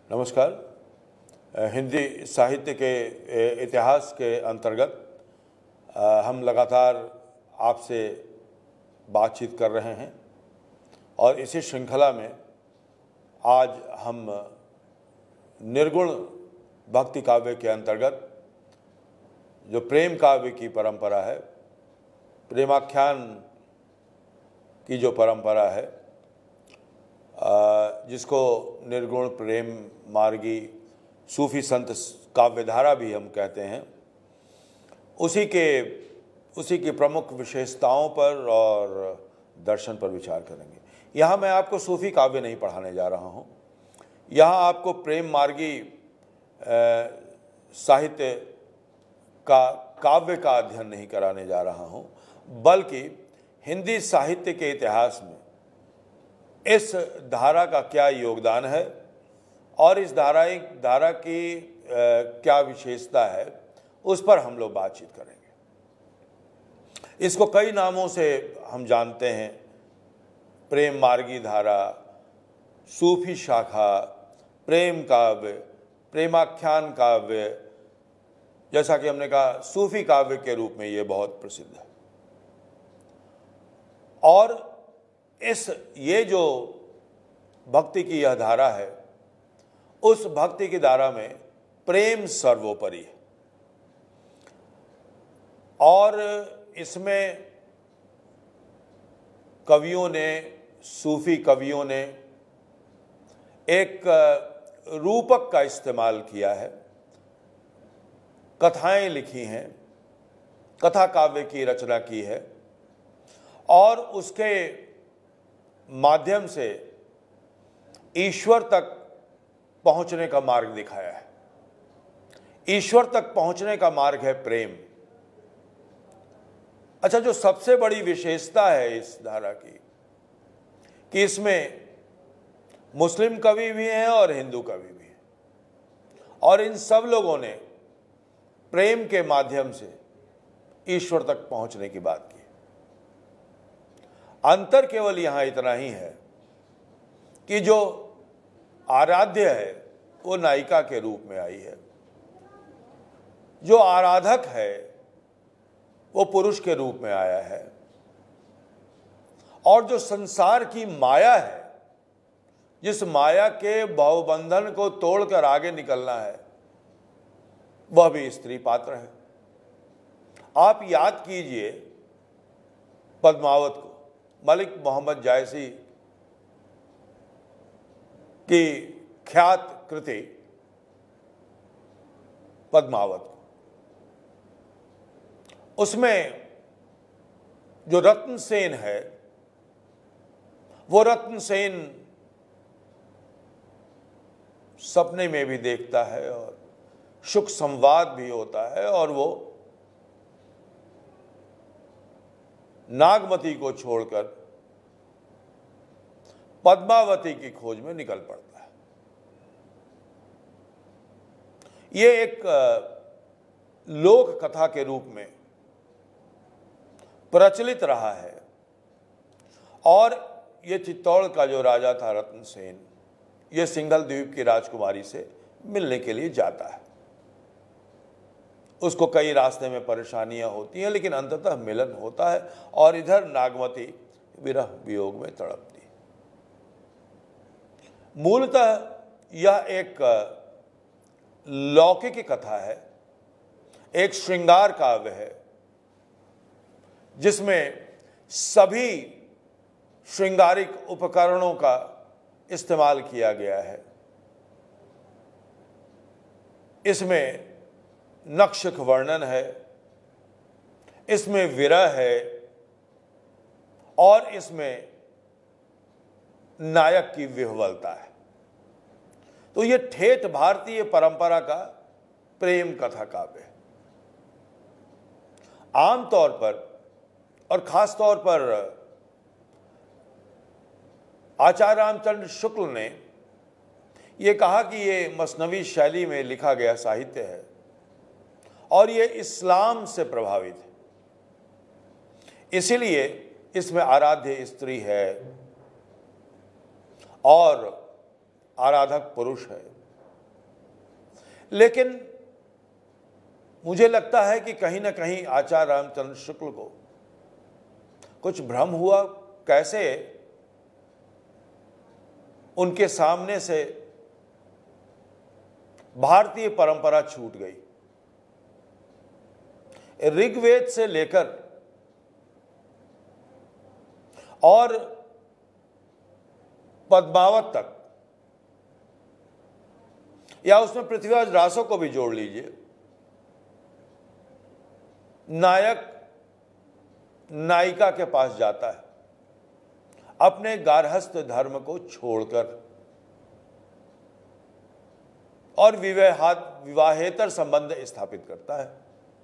नमस्कार। हिंदी साहित्य के इतिहास के अंतर्गत हम लगातार आपसे बातचीत कर रहे हैं और इसी श्रृंखला में आज हम निर्गुण भक्ति काव्य के अंतर्गत जो प्रेम काव्य की परंपरा है, प्रेमाख्यान की जो परंपरा है, जिसको निर्गुण प्रेम मार्गी सूफी संत काव्यधारा भी हम कहते हैं, उसी की प्रमुख विशेषताओं पर और दर्शन पर विचार करेंगे। यहाँ मैं आपको सूफी काव्य नहीं पढ़ाने जा रहा हूँ, यहाँ आपको प्रेम मार्गी साहित्य का काव्य का अध्ययन नहीं कराने जा रहा हूँ, बल्कि हिंदी साहित्य के इतिहास में इस धारा का क्या योगदान है और इस धारा की क्या विशेषता है, उस पर हम लोग बातचीत करेंगे। इसको कई नामों से हम जानते हैं: प्रेम मार्गी धारा, सूफी शाखा, प्रेम काव्य, प्रेमाख्यान काव्य। जैसा कि हमने कहा, सूफी काव्य के रूप में ये बहुत प्रसिद्ध है। और ये जो भक्ति की यह धारा है, उस भक्ति की धारा में प्रेम सर्वोपरि है और इसमें कवियों ने, सूफी कवियों ने एक रूपक का इस्तेमाल किया है, कथाएं लिखी हैं, कथा काव्य की रचना की है और उसके माध्यम से ईश्वर तक पहुंचने का मार्ग दिखाया है। ईश्वर तक पहुंचने का मार्ग है प्रेम। अच्छा, जो सबसे बड़ी विशेषता है इस धारा की कि इसमें मुस्लिम कवि भी हैं और हिंदू कवि भी हैं, और इन सब लोगों ने प्रेम के माध्यम से ईश्वर तक पहुंचने की बात की। अंतर केवल यहां इतना ही है कि जो आराध्य है वो नायिका के रूप में आई है, जो आराधक है वो पुरुष के रूप में आया है, और जो संसार की माया है, जिस माया के भवबंधन को तोड़कर आगे निकलना है, वह भी स्त्री पात्र है। आप याद कीजिए पद्मावत को, मलिक मोहम्मद जायसी की ख्यात कृति पद्मावत को। उसमें जो रत्न सेन है, वो रत्न सेन सपने में भी देखता है और सुख संवाद भी होता है, और वो नागमती को छोड़कर पद्मावती की खोज में निकल पड़ता है। ये एक लोक कथा के रूप में प्रचलित रहा है, और ये चित्तौड़ का जो राजा था रत्न सेन, ये सिंघल द्वीप की राजकुमारी से मिलने के लिए जाता है। उसको कई रास्ते में परेशानियां होती हैं, लेकिन अंततः मिलन होता है, और इधर नागमती विरह वियोग में तड़पती है। मूलतः यह एक लौकिक कथा है, एक श्रृंगार काव्य है, जिसमें सभी श्रृंगारिक उपकरणों का इस्तेमाल किया गया है। इसमें नक्षक वर्णन है, इसमें विरह है, और इसमें नायक की विह्वलता है। तो ये ठेठ भारतीय परंपरा का प्रेम कथा काव्य है। आमतौर पर और खास तौर पर आचार्य रामचंद्र शुक्ल ने यह कहा कि ये मसनवी शैली में लिखा गया साहित्य है और ये इस्लाम से प्रभावित है, इसीलिए इसमें आराध्य स्त्री है और आराधक पुरुष है। लेकिन मुझे लगता है कि कहीं ना कहीं आचार्य रामचंद्र शुक्ल को कुछ भ्रम हुआ, कैसे उनके सामने से भारतीय परंपरा छूट गई। ऋग्वेद से लेकर और पद्मावत तक, या उसमें पृथ्वीराज रासो को भी जोड़ लीजिए, नायक नायिका के पास जाता है अपने गार्हस्थ धर्म को छोड़कर और विवाहेतर संबंध स्थापित करता है।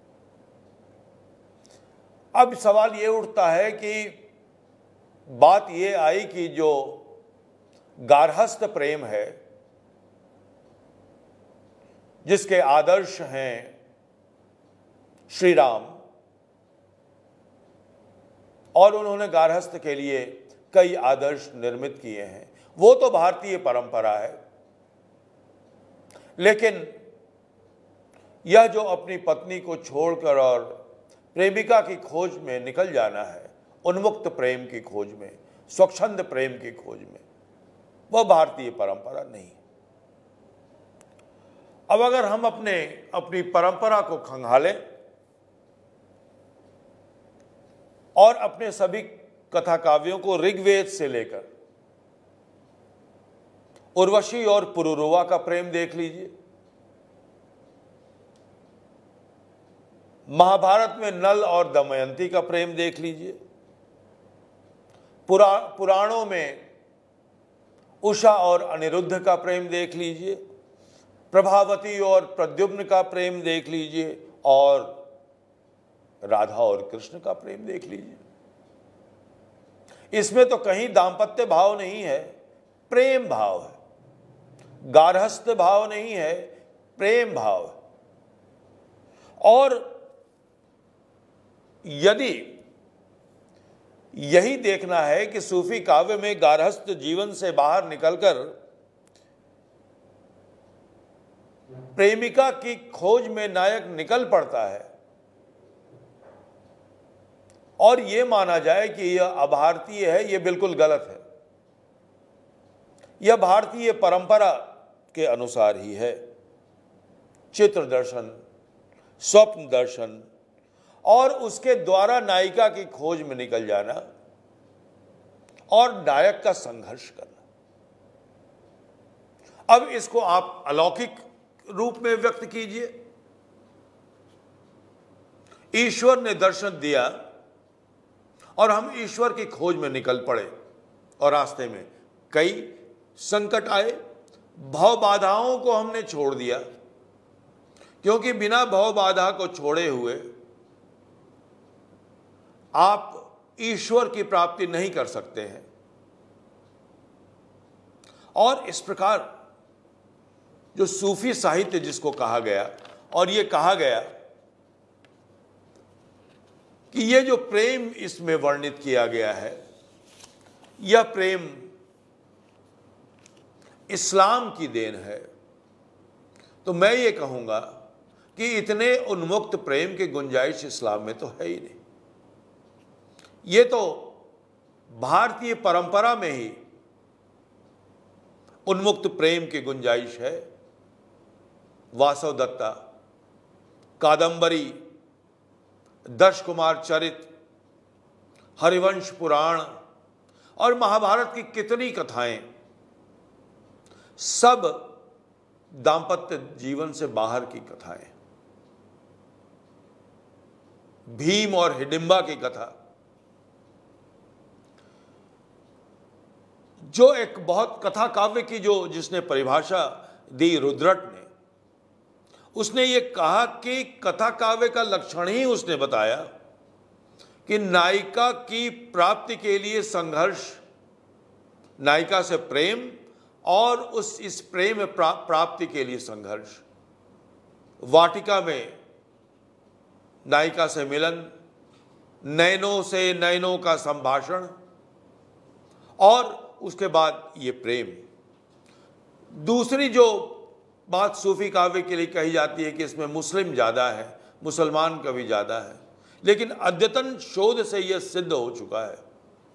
अब सवाल यह उठता है कि बात यह आई कि जो गार्हस्थ प्रेम है, जिसके आदर्श हैं श्री राम, और उन्होंने गार्हस्थ के लिए कई आदर्श निर्मित किए हैं, वो तो भारतीय परंपरा है। लेकिन यह जो अपनी पत्नी को छोड़कर और प्रेमिका की खोज में निकल जाना है, उन्मुक्त प्रेम की खोज में, स्वच्छंद प्रेम की खोज में, वह भारतीय परंपरा नहीं। अब अगर हम अपनी परंपरा को खंगालें और अपने सभी कथा काव्यों को ऋग्वेद से लेकर उर्वशी और पुरुरवा का प्रेम देख लीजिए, महाभारत में नल और दमयंती का प्रेम देख लीजिए, पुराणों में उषा और अनिरुद्ध का प्रेम देख लीजिए, प्रभावती और प्रद्युम्न का प्रेम देख लीजिए, और राधा और कृष्ण का प्रेम देख लीजिए। इसमें तो कहीं दाम्पत्य भाव नहीं है, प्रेम भाव है, गार्हस्थ भाव नहीं है, प्रेम भाव है। और यदि यही देखना है कि सूफी काव्य में गार्हस्थ जीवन से बाहर निकलकर प्रेमिका की खोज में नायक निकल पड़ता है और यह माना जाए कि यह अभारतीय है, यह बिल्कुल गलत है। यह भारतीय परंपरा के अनुसार ही है। चित्र दर्शन, स्वप्न दर्शन और उसके द्वारा नायिका की खोज में निकल जाना और नायक का संघर्ष करना। अब इसको आप अलौकिक रूप में व्यक्त कीजिए। ईश्वर ने दर्शन दिया और हम ईश्वर की खोज में निकल पड़े और रास्ते में कई संकट आए, भव बाधाओं को हमने छोड़ दिया, क्योंकि बिना भव बाधा को छोड़े हुए आप ईश्वर की प्राप्ति नहीं कर सकते हैं। और इस प्रकार जो सूफी साहित्य जिसको कहा गया, और ये कहा गया कि ये जो प्रेम इसमें वर्णित किया गया है, यह प्रेम इस्लाम की देन है, तो मैं ये कहूंगा कि इतने उन्मुक्त प्रेम की गुंजाइश इस्लाम में तो है ही नहीं। ये तो भारतीय परंपरा में ही उन्मुक्त प्रेम की गुंजाइश है। वासव दत्ता, कादंबरी, दश कुमार चरित, हरिवंश पुराण और महाभारत की कितनी कथाएं सब दाम्पत्य जीवन से बाहर की कथाएं। भीम और हिडिंबा की कथा, जो एक बहुत कथा काव्य की जो जिसने परिभाषा दी रुद्रट ने, उसने ये कहा कि कथा काव्य का लक्षण ही उसने बताया कि नायिका की प्राप्ति के लिए संघर्ष, नायिका से प्रेम और इस प्रेम प्राप्ति के लिए संघर्ष। वाटिका में नायिका से मिलन, नयनों से नयनों का संभाषण और उसके बाद ये प्रेम। दूसरी जो बात सूफी काव्य के लिए कही जाती है कि इसमें मुस्लिम ज़्यादा है, मुसलमान कवि ज़्यादा है, लेकिन अद्यतन शोध से यह सिद्ध हो चुका है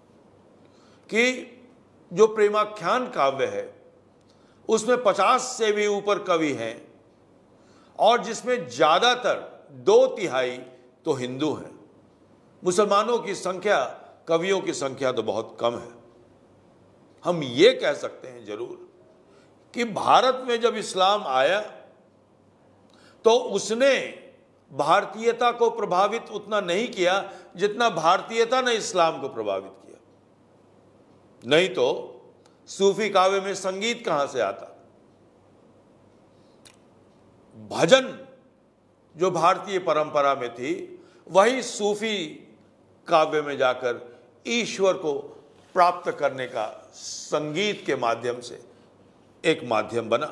कि जो प्रेमाख्यान काव्य है उसमें 50 से भी ऊपर कवि हैं और जिसमें ज़्यादातर 2/3 तो हिंदू हैं। मुसलमानों की संख्या, कवियों की संख्या तो बहुत कम है। हम ये कह सकते हैं जरूर कि भारत में जब इस्लाम आया तो उसने भारतीयता को प्रभावित उतना नहीं किया जितना भारतीयता ने इस्लाम को प्रभावित किया। नहीं तो सूफी काव्य में संगीत कहां से आता? भजन जो भारतीय परंपरा में थी वही सूफी काव्य में जाकर ईश्वर को प्राप्त करने का संगीत के माध्यम से एक माध्यम बना।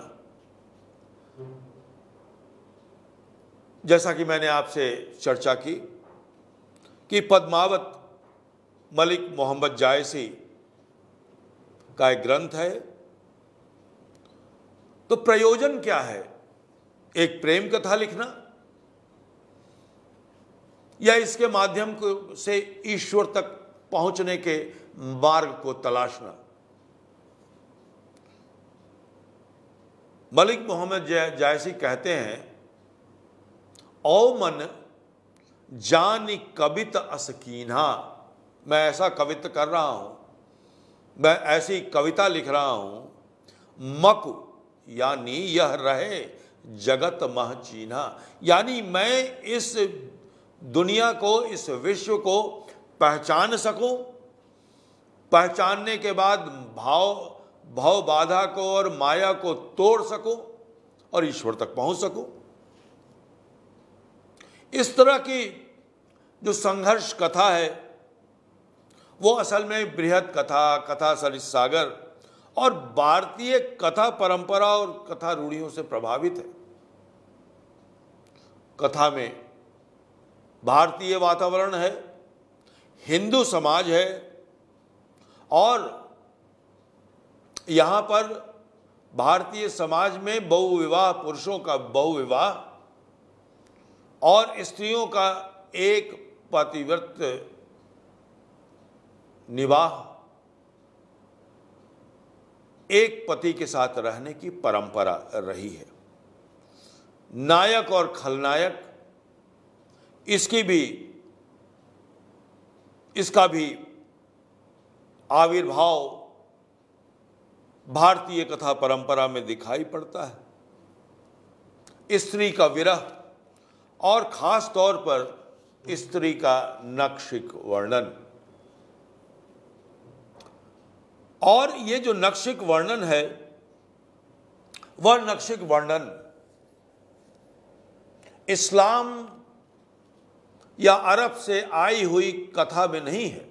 जैसा कि मैंने आपसे चर्चा की कि पद्मावत मलिक मोहम्मद जायसी का एक ग्रंथ है, तो प्रयोजन क्या है? एक प्रेम कथा लिखना या इसके माध्यम से ईश्वर तक पहुंचने के मार्ग को तलाशना? मलिक मोहम्मद जायसी कहते हैं, ओ मन जानी कवित असकीना, मैं ऐसा कवित्व कर रहा हूं, मैं ऐसी कविता लिख रहा हूं, मकु यानी यह रहे जगत मह चीन्हा, यानी मैं इस दुनिया को, इस विश्व को पहचान सकूं, पहचानने के बाद भाव बाधा को और माया को तोड़ सकूं और ईश्वर तक पहुंच सकूं। इस तरह की जो संघर्ष कथा है वो असल में बृहद कथा, कथा सरित सागर और भारतीय कथा परंपरा और कथा रूढ़ियों से प्रभावित है। कथा में भारतीय वातावरण है, हिंदू समाज है और यहां पर भारतीय समाज में बहुविवाह, पुरुषों का बहुविवाह और स्त्रियों का एक पतिव्रत निवाह, एक पति के साथ रहने की परंपरा रही है। नायक और खलनायक, इसका भी आविर्भाव भारतीय कथा परंपरा में दिखाई पड़ता है। स्त्री का विरह और खास तौर पर स्त्री का नक्शिक वर्णन, और ये जो नक्शिक वर्णन है वह नक्शिक वर्णन इस्लाम या अरब से आई हुई कथा में नहीं है।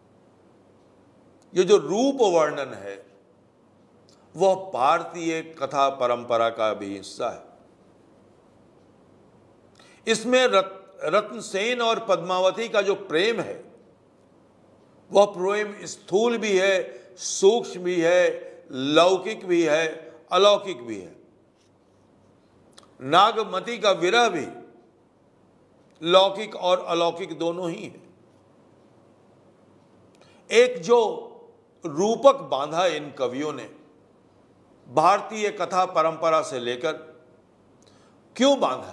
ये जो रूप वर्णन है वह भारतीय कथा परंपरा का भी हिस्सा है। इसमें रत्नसेन और पद्मावती का जो प्रेम है वह प्रेम स्थूल भी है, सूक्ष्म भी है, लौकिक भी है, अलौकिक भी है। नागमती का विरह भी लौकिक और अलौकिक दोनों ही है। एक जो रूपक बांधा इन कवियों ने भारतीय कथा परंपरा से लेकर, क्यों बांधा?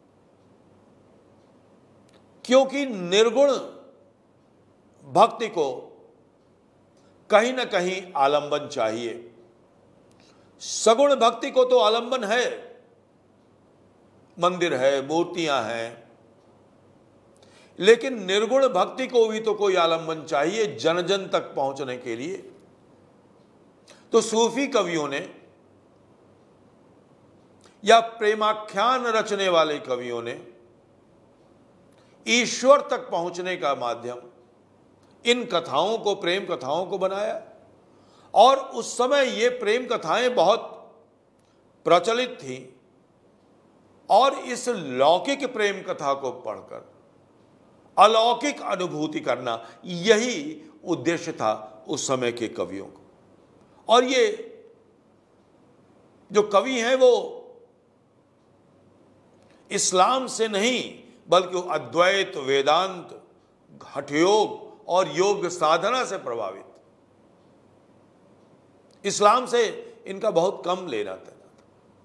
क्योंकि निर्गुण भक्ति को कहीं ना कहीं आलंबन चाहिए। सगुण भक्ति को तो आलंबन है, मंदिर है, मूर्तियां हैं, लेकिन निर्गुण भक्ति को भी तो कोई आलंबन चाहिए जन जन तक पहुंचने के लिए। तो सूफी कवियों ने या प्रेमाख्यान रचने वाले कवियों ने ईश्वर तक पहुंचने का माध्यम इन कथाओं को, प्रेम कथाओं को बनाया। और उस समय ये प्रेम कथाएं बहुत प्रचलित थी और इस लौकिक प्रेम कथा को पढ़कर अलौकिक अनुभूति करना, यही उद्देश्य था उस समय के कवियों को। और ये जो कवि हैं वो इस्लाम से नहीं बल्कि वो अद्वैत, वेदांत, हठयोग और योग साधना से प्रभावित। इस्लाम से इनका बहुत कम लेना देना था,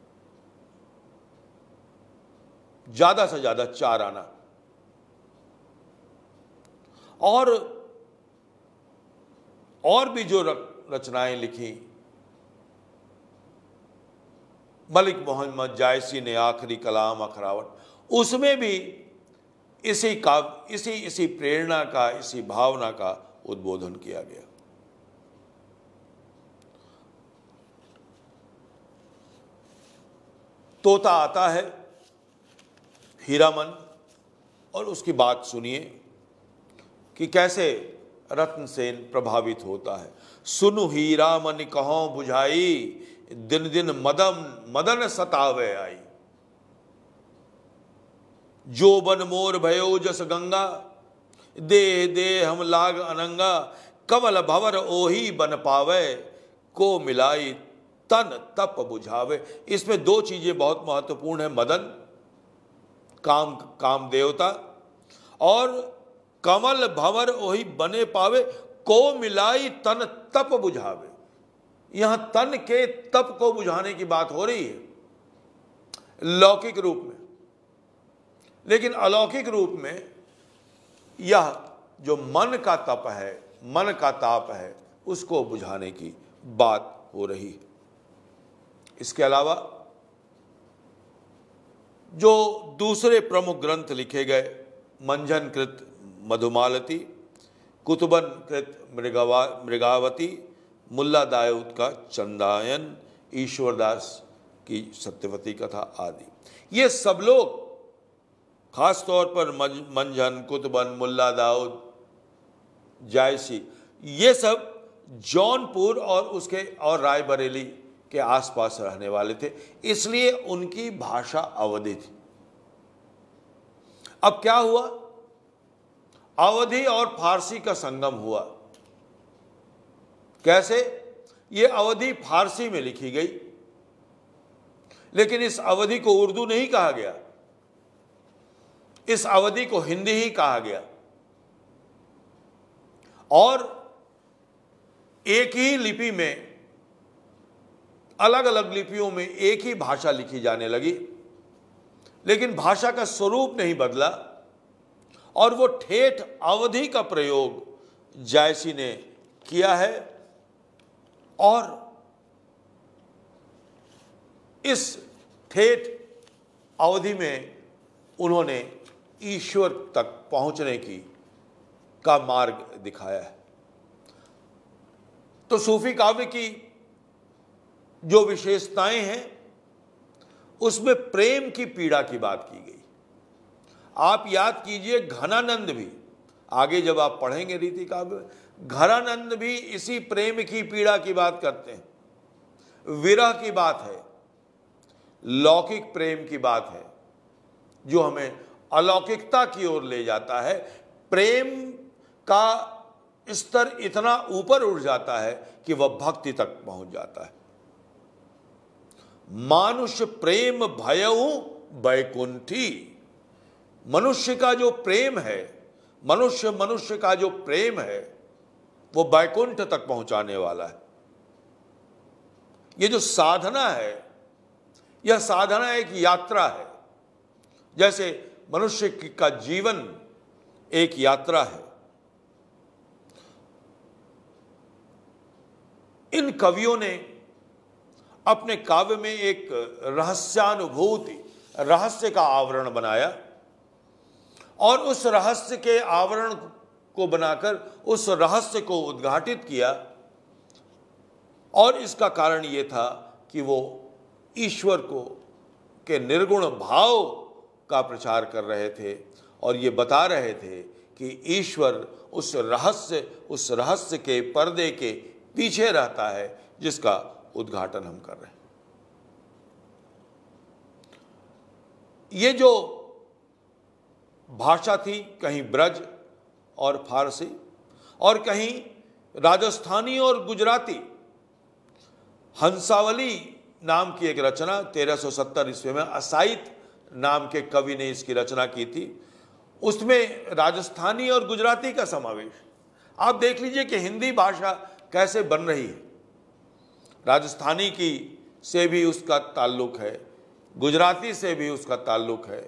ज्यादा से ज्यादा 4 आना। और भी जो रचनाएं लिखी, मलिक मोहम्मद जायसी ने आखिरी कलाम अखरावट, उसमें भी इसी प्रेरणा का, इसी भावना का उद्बोधन किया गया। तोता आता है हीरामन, और उसकी बात सुनिए कि कैसे रत्नसेन प्रभावित होता है। सुनु हीरामन कहो बुझाई, दिन दिन मदन सतावे आई। जो बन मोर भयो जस गंगा, देह देह हम लाग अनंगा। कमल भवर ओही बन पावे, को मिलाई तन तप बुझावे। इसमें 2 चीजें बहुत महत्वपूर्ण है, मदन काम देवता, और कमल भवर ओही बने पावे, को मिलाई तन तप बुझावे। यहां तन के तप को बुझाने की बात हो रही है लौकिक रूप में, लेकिन अलौकिक रूप में यह जो मन का तप है, मन का ताप है, उसको बुझाने की बात हो रही है। इसके अलावा जो दूसरे प्रमुख ग्रंथ लिखे गए, मंझन कृत मधुमालती, कुतुबन कृत मृगावती, मुल्ला दाऊद का चंदायन, ईश्वरदास की सत्यवती कथा आदि, ये सब लोग खास तौर पर मंझन, कुतुबन, मुल्ला दाऊद, जायसी, ये सब जौनपुर और रायबरेली के आसपास रहने वाले थे, इसलिए उनकी भाषा अवधी थी। अब क्या हुआ, अवधी और फारसी का संगम हुआ। कैसे? ये अवधी फारसी में लिखी गई, लेकिन इस अवधी को उर्दू नहीं कहा गया, इस अवधी को हिंदी ही कहा गया, और एक ही लिपि में, अलग अलग लिपियों में एक ही भाषा लिखी जाने लगी, लेकिन भाषा का स्वरूप नहीं बदला, और वो ठेठ अवधी का प्रयोग जायसी ने किया है, और इस ठेठ अवधि में उन्होंने ईश्वर तक पहुंचने का मार्ग दिखाया है। तो सूफी काव्य की जो विशेषताएं हैं, उसमें प्रेम की पीड़ा की बात की गई। आप याद कीजिए, घनानंद भी, आगे जब आप पढ़ेंगे रीति काव्य में, घनानंद भी इसी प्रेम की पीड़ा की बात करते हैं। विरह की बात है, लौकिक प्रेम की बात है, जो हमें अलौकिकता की ओर ले जाता है। प्रेम का स्तर इतना ऊपर उठ जाता है कि वह भक्ति तक पहुंच जाता है। मानुष प्रेम भयउ बैकुंठी, मनुष्य का जो प्रेम है, मनुष्य का जो प्रेम है, वो बैकुंठ तक पहुंचाने वाला है। ये जो साधना है, यह साधना एक यात्रा है। जैसे मनुष्य का जीवन एक यात्रा है। इन कवियों ने अपने काव्य में एक रहस्यानुभूति, रहस्य का आवरण बनाया, और उस रहस्य के आवरण को बनाकर उस रहस्य को उद्घाटित किया। और इसका कारण यह था कि वो ईश्वर के निर्गुण भाव का प्रचार कर रहे थे, और ये बता रहे थे कि ईश्वर उस रहस्य के पर्दे के पीछे रहता है, जिसका उद्घाटन हम कर रहे हैं। ये जो भाषा थी, कहीं ब्रज और फारसी, और कहीं राजस्थानी और गुजराती। हंसावली नाम की एक रचना 1370 ईस्वी में असाइत नाम के कवि ने इसकी रचना की थी। उसमें राजस्थानी और गुजराती का समावेश। आप देख लीजिए कि हिंदी भाषा कैसे बन रही है। राजस्थानी की से भी उसका ताल्लुक है, गुजराती से भी उसका ताल्लुक है,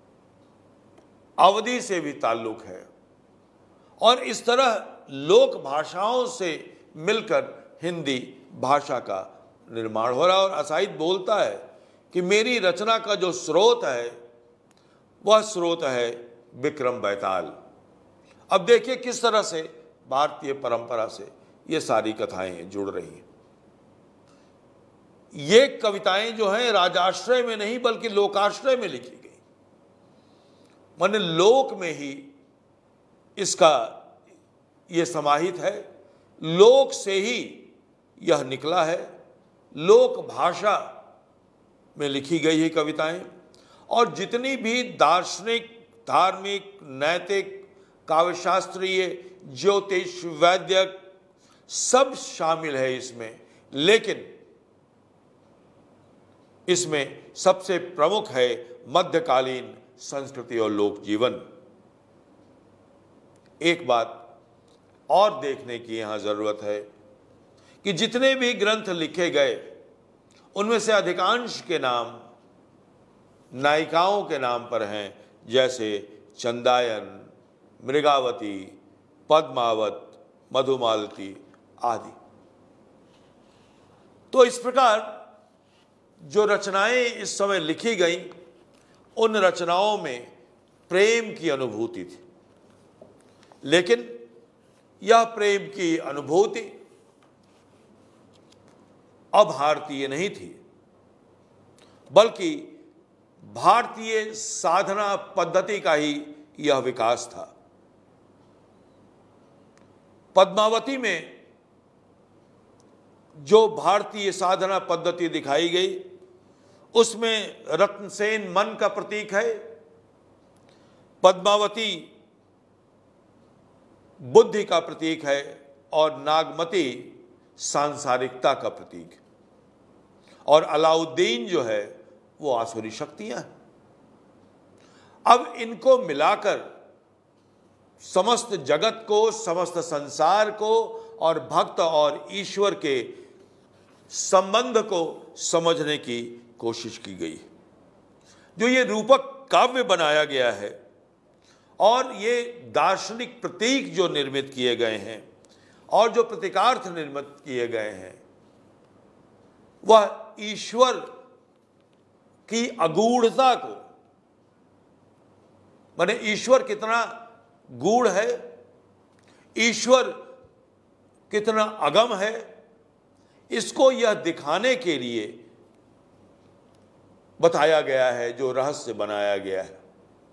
अवधी से भी ताल्लुक है, और इस तरह लोक भाषाओं से मिलकर हिंदी भाषा का निर्माण हो रहा है। और असाइद बोलता है कि मेरी रचना का जो स्रोत है वह स्रोत है विक्रम बेताल। अब देखिए किस तरह से भारतीय परंपरा से ये सारी कथाएं जुड़ रही हैं। ये कविताएं जो हैं राजाश्रय में नहीं बल्कि लोकाश्रय में लिखी गई, माने लोक में ही इसका ये समाहित है, लोक से ही यह निकला है, लोक भाषा में लिखी गई है कविताएं। और जितनी भी दार्शनिक, धार्मिक, नैतिक, काव्यशास्त्रीय, ज्योतिष, वैद्यक सब शामिल है इसमें, लेकिन इसमें सबसे प्रमुख है मध्यकालीन संस्कृति और लोक जीवन। एक बात और देखने की यहां जरूरत है कि जितने भी ग्रंथ लिखे गए उनमें से अधिकांश के नाम नायिकाओं के नाम पर हैं, जैसे चंदायन, मृगावती, पद्मावत, मधुमालती आदि। तो इस प्रकार जो रचनाएं इस समय लिखी गई, उन रचनाओं में प्रेम की अनुभूति थी, लेकिन यह प्रेम की अनुभूति अभारतीय नहीं थी, बल्कि भारतीय साधना पद्धति का ही यह विकास था। पद्मावती में जो भारतीय साधना पद्धति दिखाई गई उसमें रत्नसेन मन का प्रतीक है, पद्मावती बुद्धि का प्रतीक है, और नागमती सांसारिकता का प्रतीक है, और अलाउद्दीन जो है वो आसुरी शक्तियां हैं। अब इनको मिलाकर समस्त जगत को, समस्त संसार को और भक्त और ईश्वर के संबंध को समझने की कोशिश की गई। जो ये रूपक काव्य बनाया गया है और ये दार्शनिक प्रतीक जो निर्मित किए गए हैं और जो प्रतीकार्थ निर्मित किए गए हैं, वह ईश्वर की अगूढ़ता को, माने ईश्वर कितना गूढ़ है, ईश्वर कितना अगम है, इसको यह दिखाने के लिए बताया गया है, जो रहस्य बनाया गया है।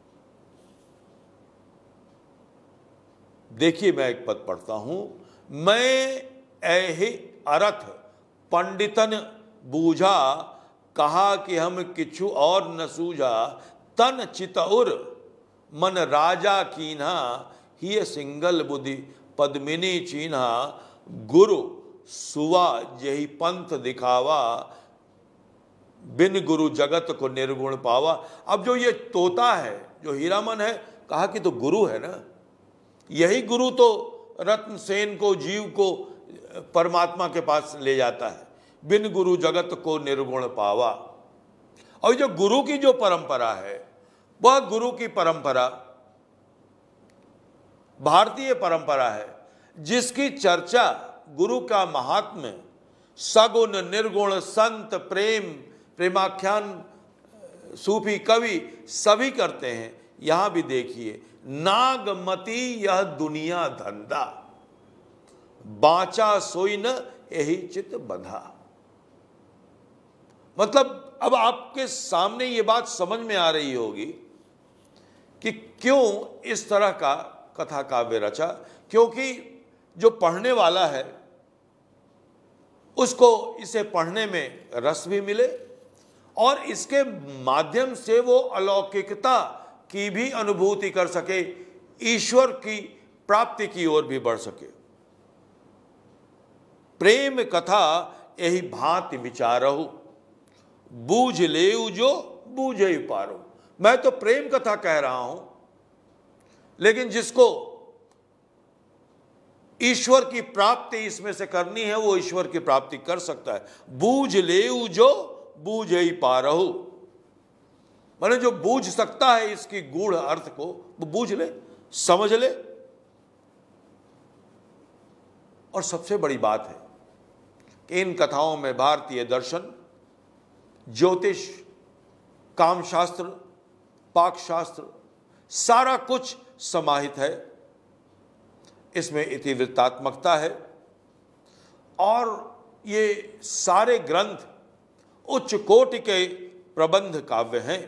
देखिए, मैं एक पद पढ़ता हूं। मैं ऐहि अरथ पंडितन बूझा, कहा कि हम किछु और न सूझा, तन चितउर मन राजा कीन्हा, हिय सिंगल बुद्धि पद्मिनी चीन्हा, गुरु सुवा यही पंथ दिखावा, बिन गुरु जगत को निर्गुण पावा। अब जो ये तोता है, जो हीरामन है, कहा कि तो गुरु है ना, यही गुरु तो रत्नसेन को, जीव को परमात्मा के पास ले जाता है, बिन गुरु जगत को निर्गुण पावा। और जो गुरु की जो परंपरा है, वह गुरु की परंपरा भारतीय परंपरा है, जिसकी चर्चा गुरु का महात्म्य, सगुण, निर्गुण, संत, प्रेम, प्रेमाख्यान, सूफी कवि सभी करते हैं। यहां भी देखिए, नागमती यह दुनिया धंधा, बाचा सोई न यही चित बंधा। मतलब अब आपके सामने ये बात समझ में आ रही होगी कि क्यों इस तरह का कथा काव्य रचा, क्योंकि जो पढ़ने वाला है उसको इसे पढ़ने में रस भी मिले और इसके माध्यम से वो अलौकिकता की भी अनुभूति कर सके, ईश्वर की प्राप्ति की ओर भी बढ़ सके। प्रेम कथा यही भांति विचारहु, बूझ लेउ जो बूझे पारो। मैं तो प्रेम कथा कह रहा हूं, लेकिन जिसको ईश्वर की प्राप्ति इसमें से करनी है वो ईश्वर की प्राप्ति कर सकता है। बूझ ले जो बूझ ही पा रहो, माने जो बूझ सकता है इसकी गूढ़ अर्थ को वो बूझ ले, समझ ले। और सबसे बड़ी बात है कि इन कथाओं में भारतीय दर्शन, ज्योतिष, कामशास्त्र, पाकशास्त्र, सारा कुछ समाहित है। इसमें इतिवृत्तात्मकता है और ये सारे ग्रंथ उच्च कोटि के प्रबंध काव्य हैं।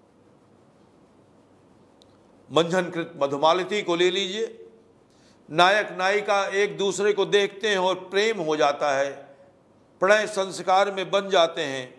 मंझनकृत मधुमालती को ले लीजिए, नायक नायिका एक दूसरे को देखते हैं और प्रेम हो जाता है, प्रणय संस्कार में बन जाते हैं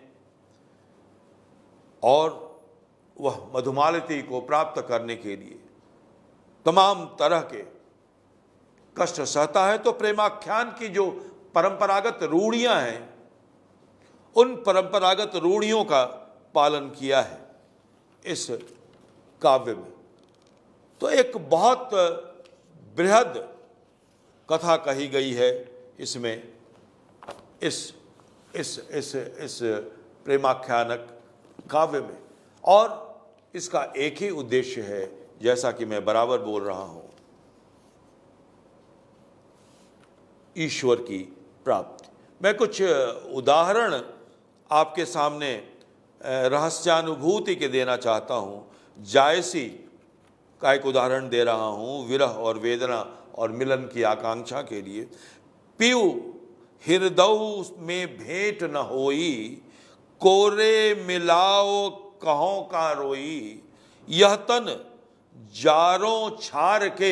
और वह मधुमालती को प्राप्त करने के लिए तमाम तरह के कष्ट सहता है। तो प्रेमाख्यान की जो परंपरागत रूढ़ियां हैं, उन परंपरागत रूढ़ियों का पालन किया है इस काव्य में। तो एक बहुत बृहद कथा कही गई है इसमें, इस प्रेमाख्यानक काव्य में। और इसका एक ही उद्देश्य है, जैसा कि मैं बराबर बोल रहा हूं, ईश्वर की प्राप्ति। मैं कुछ उदाहरण आपके सामने रहस्यानुभूति के देना चाहता हूं। जायसी का एक उदाहरण दे रहा हूं, विरह और वेदना और मिलन की आकांक्षा के लिए। पीयू हृदय में भेंट न होई, कोरे मिलाओ कहों का रोई, यह तन जारों छार के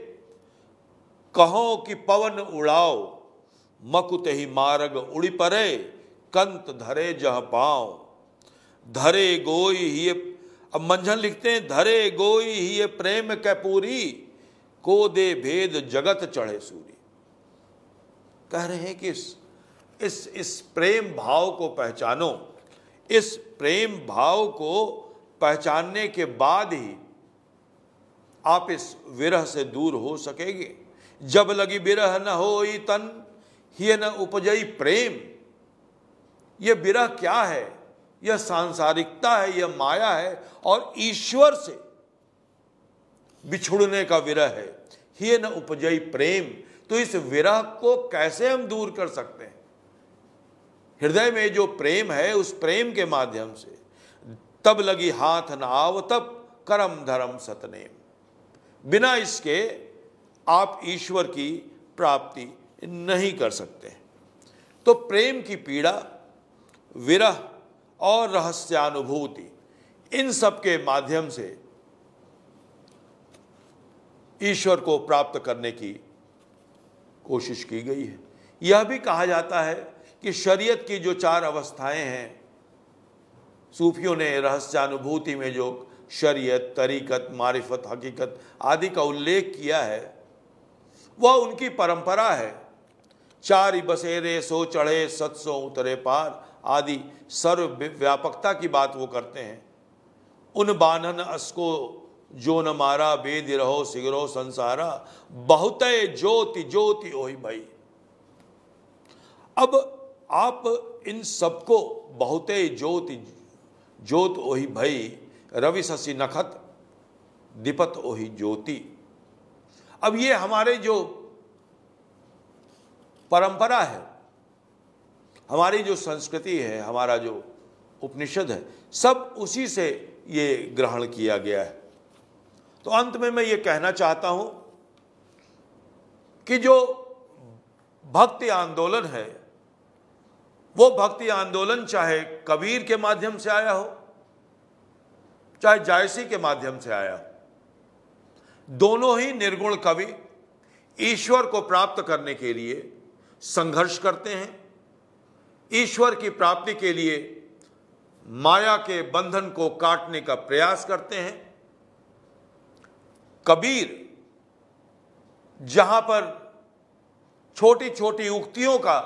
कहों कि पवन उड़ाओ, मकुत ही मार्ग उड़ी परे, कंत धरे जह पाओ, धरे गोई ही। अब मंझन लिखते हैं, धरे गोई ही प्रेम कैपूरी, को दे भेद जगत चढ़े सूरी। कह रहे हैं कि इस प्रेम भाव को पहचानो। इस प्रेम भाव को पहचानने के बाद ही आप इस विरह से दूर हो सकेंगे। जब लगी बिरह न होई तन, हिय न उपजई प्रेम। यह विरह क्या है? यह सांसारिकता है, यह माया है और ईश्वर से बिछुड़ने का विरह है। हिय न उपजई प्रेम। तो इस विरह को कैसे हम दूर कर सकते हैं? हृदय में जो प्रेम है, उस प्रेम के माध्यम से। तब लगी हाथ न आव तब, करम धर्म सतनेम। बिना इसके आप ईश्वर की प्राप्ति नहीं कर सकते। तो प्रेम की पीड़ा, विरह और रहस्यानुभूति, इन सब के माध्यम से ईश्वर को प्राप्त करने की कोशिश की गई है। यह भी कहा जाता है कि शरीयत की जो 4 अवस्थाएं हैं, सूफियों ने रहस्यानुभूति में जो शरीयत, तरीकत, मारिफत, हकीकत आदि का उल्लेख किया है, वह उनकी परंपरा है। 4 बसेरे सो चढ़े, 700 उतरे पार आदि सर्व व्यापकता की बात वो करते हैं। उन बान्हन असको जो न मारा, बेद रहो सिगरो संसारा, बहुतय ज्योति ज्योति ओहि भई। अब आप इन सबको बहुतय ज्योति ज्योत ओहि भई, रवि शशि नखत दीपत ओहि ज्योति। अब ये हमारे जो परंपरा है, हमारी जो संस्कृति है, हमारा जो उपनिषद है, सब उसी से ये ग्रहण किया गया है। तो अंत में मैं ये कहना चाहता हूं कि जो भक्ति आंदोलन है, वो भक्ति आंदोलन चाहे कबीर के माध्यम से आया हो, चाहे जायसी के माध्यम से आया हो, दोनों ही निर्गुण कवि ईश्वर को प्राप्त करने के लिए संघर्ष करते हैं। ईश्वर की प्राप्ति के लिए माया के बंधन को काटने का प्रयास करते हैं। कबीर जहां पर छोटी छोटी उक्तियों का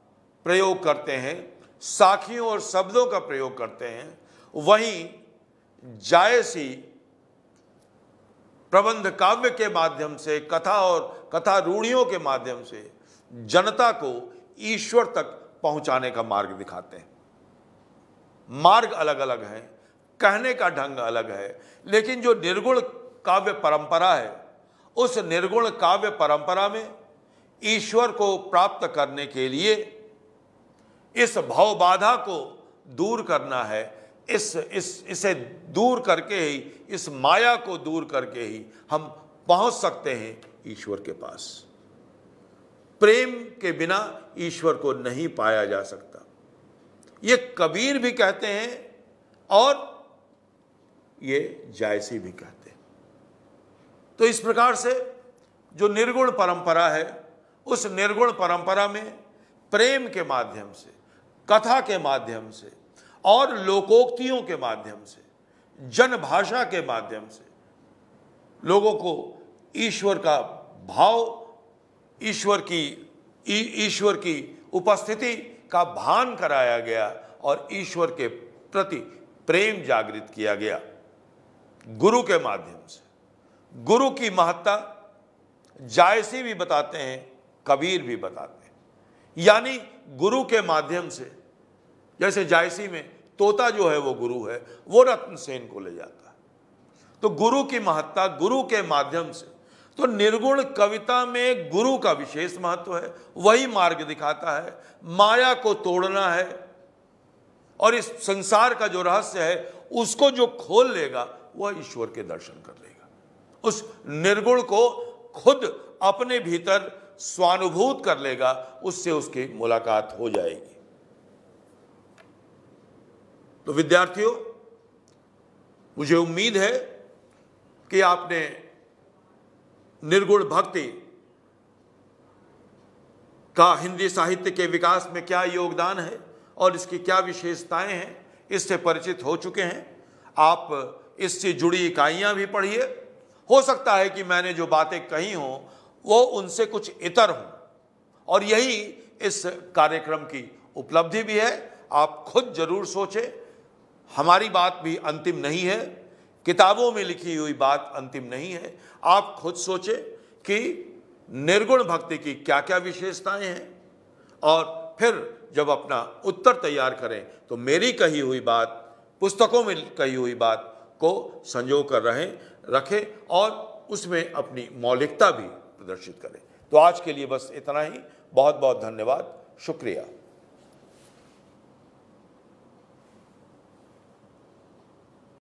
प्रयोग करते हैं, साखियों और शब्दों का प्रयोग करते हैं, वहीं जायसी प्रबंध काव्य के माध्यम से, कथा और कथा रूढ़ियों के माध्यम से जनता को ईश्वर तक पहुंचाने का मार्ग दिखाते हैं। मार्ग अलग अलग है, कहने का ढंग अलग है, लेकिन जो निर्गुण काव्य परंपरा है, उस निर्गुण काव्य परंपरा में ईश्वर को प्राप्त करने के लिए इस भव बाधा को दूर करना है। इसे दूर करके ही, इस माया को दूर करके ही हम पहुंच सकते हैं ईश्वर के पास। प्रेम के बिना ईश्वर को नहीं पाया जा सकता, ये कबीर भी कहते हैं और ये जायसी भी कहते हैं। तो इस प्रकार से जो निर्गुण परंपरा है, उस निर्गुण परंपरा में प्रेम के माध्यम से, कथा के माध्यम से और लोकोक्तियों के माध्यम से, जन भाषा के माध्यम से लोगों को ईश्वर का भाव, ईश्वर की उपस्थिति का भान कराया गया और ईश्वर के प्रति प्रेम जागृत किया गया गुरु के माध्यम से। गुरु की महत्ता जायसी भी बताते हैं, कबीर भी बताते हैं। यानी गुरु के माध्यम से, जैसे जायसी में तोता जो है वो गुरु है, वो रत्न सेन को ले जाता है। तो गुरु की महत्ता गुरु के माध्यम से, तो निर्गुण कविता में गुरु का विशेष महत्व है, वही मार्ग दिखाता है। माया को तोड़ना है और इस संसार का जो रहस्य है उसको जो खोल लेगा वह ईश्वर के दर्शन कर लेगा। उस निर्गुण को खुद अपने भीतर स्वानुभूत कर लेगा, उससे उसकी मुलाकात हो जाएगी। तो विद्यार्थियों, मुझे उम्मीद है कि आपने निर्गुण भक्ति का हिंदी साहित्य के विकास में क्या योगदान है और इसकी क्या विशेषताएं हैं, इससे परिचित हो चुके हैं। आप इससे जुड़ी इकाइयां भी पढ़िए। हो सकता है कि मैंने जो बातें कही हों वो उनसे कुछ इतर हों, और यही इस कार्यक्रम की उपलब्धि भी है। आप खुद जरूर सोचें, हमारी बात भी अंतिम नहीं है, किताबों में लिखी हुई बात अंतिम नहीं है। आप खुद सोचें कि निर्गुण भक्ति की क्या क्या विशेषताएं हैं, और फिर जब अपना उत्तर तैयार करें तो मेरी कही हुई बात, पुस्तकों में कही हुई बात को संजो कर रखें और उसमें अपनी मौलिकता भी प्रदर्शित करें। तो आज के लिए बस इतना ही। बहुत बहुत धन्यवाद, शुक्रिया।